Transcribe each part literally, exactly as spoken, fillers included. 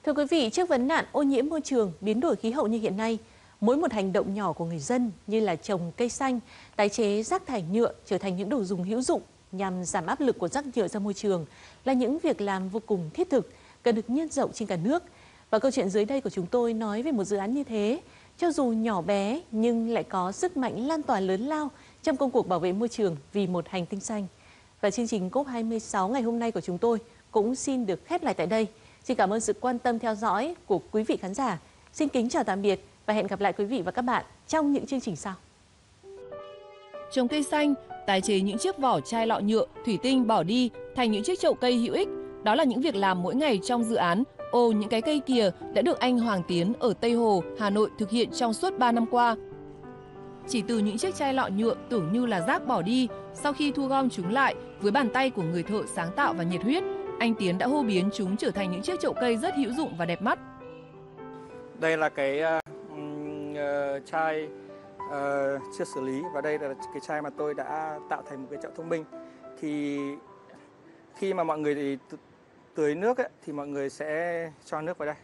Thưa quý vị, trước vấn nạn ô nhiễm môi trường, biến đổi khí hậu như hiện nay, mỗi một hành động nhỏ của người dân như là trồng cây xanh, tái chế rác thải nhựa trở thành những đồ dùng hữu dụng nhằm giảm áp lực của rác nhựa ra môi trường là những việc làm vô cùng thiết thực, cần được nhân rộng trên cả nước. Và câu chuyện dưới đây của chúng tôi nói về một dự án như thế, cho dù nhỏ bé nhưng lại có sức mạnh lan tỏa lớn lao trong công cuộc bảo vệ môi trường vì một hành tinh xanh. Và chương trình cốp hai mươi sáu ngày hôm nay của chúng tôi cũng xin được khép lại tại đây. Xin cảm ơn sự quan tâm theo dõi của quý vị khán giả. Xin kính chào tạm biệt và hẹn gặp lại quý vị và các bạn trong những chương trình sau. Trồng cây xanh, tái chế những chiếc vỏ chai lọ nhựa, thủy tinh bỏ đi thành những chiếc chậu cây hữu ích. Đó là những việc làm mỗi ngày trong dự án Ô những cái cây kìa đã được anh Hoàng Tiến ở Tây Hồ, Hà Nội thực hiện trong suốt ba năm qua. Chỉ từ những chiếc chai lọ nhựa tưởng như là rác bỏ đi, sau khi thu gom chúng lại với bàn tay của người thợ sáng tạo và nhiệt huyết, anh Tiến đã hô biến chúng trở thành những chiếc chậu cây rất hữu dụng và đẹp mắt. Đây là cái uh, uh, chai uh, chưa xử lý và đây là cái chai mà tôi đã tạo thành một cái chậu thông minh. Thì khi mà mọi người thì tưới nước ấy, thì mọi người sẽ cho nước vào đây.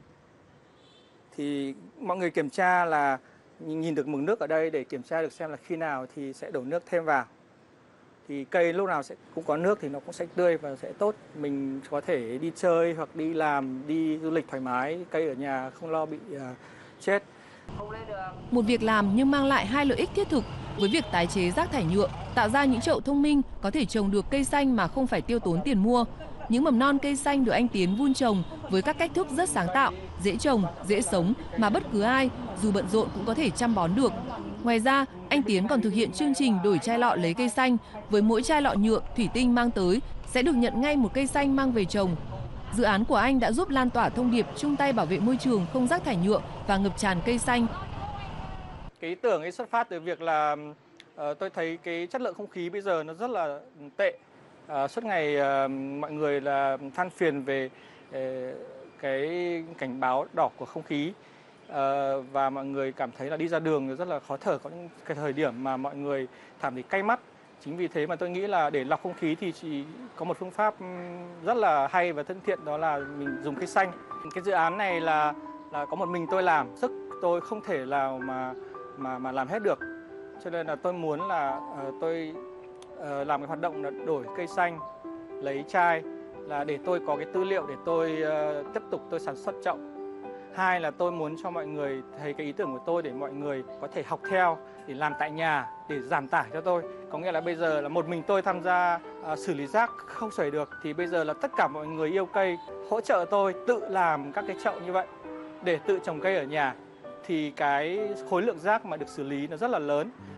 Thì mọi người kiểm tra là nhìn được mực nước ở đây để kiểm tra được xem là khi nào thì sẽ đổ nước thêm vào. Thì cây lúc nào sẽ cũng có nước thì nó cũng sẽ tươi và sẽ tốt. Mình có thể đi chơi hoặc đi làm, đi du lịch thoải mái, cây ở nhà không lo bị uh, chết. Một việc làm nhưng mang lại hai lợi ích thiết thực với việc tái chế rác thải nhựa, tạo ra những chậu thông minh có thể trồng được cây xanh mà không phải tiêu tốn tiền mua. Những mầm non cây xanh được anh Tiến vun trồng với các cách thức rất sáng tạo, dễ trồng, dễ sống mà bất cứ ai, dù bận rộn cũng có thể chăm bón được. Ngoài ra, anh Tiến còn thực hiện chương trình đổi chai lọ lấy cây xanh. Với mỗi chai lọ nhựa, thủy tinh mang tới sẽ được nhận ngay một cây xanh mang về trồng. Dự án của anh đã giúp lan tỏa thông điệp chung tay bảo vệ môi trường không rác thải nhựa và ngập tràn cây xanh. Cái ý tưởng ấy xuất phát từ việc là uh, tôi thấy cái chất lượng không khí bây giờ nó rất là tệ. Uh, suốt ngày uh, mọi người là than phiền về uh, cái cảnh báo đỏ của không khí uh, và mọi người cảm thấy là đi ra đường rất là khó thở. Có những cái thời điểm mà mọi người cảm thấy cay mắt. Chính vì thế mà tôi nghĩ là để lọc không khí thì chỉ có một phương pháp rất là hay và thân thiện, đó là mình dùng cây xanh. Cái dự án này là là có một mình tôi làm, sức tôi không thể nào mà mà mà làm hết được. Cho nên là tôi muốn là uh, tôi uh, làm cái hoạt động là đổi cây xanh, lấy chai là để tôi có cái tư liệu để tôi uh, tiếp tục tôi sản xuất chậu. Hai là tôi muốn cho mọi người thấy cái ý tưởng của tôi để mọi người có thể học theo, để làm tại nhà, để giảm tải cho tôi. Có nghĩa là bây giờ là một mình tôi tham gia uh, xử lý rác không xuể được, thì bây giờ là tất cả mọi người yêu cây hỗ trợ tôi tự làm các cái chậu như vậy để tự trồng cây ở nhà. Thì cái khối lượng rác mà được xử lý nó rất là lớn.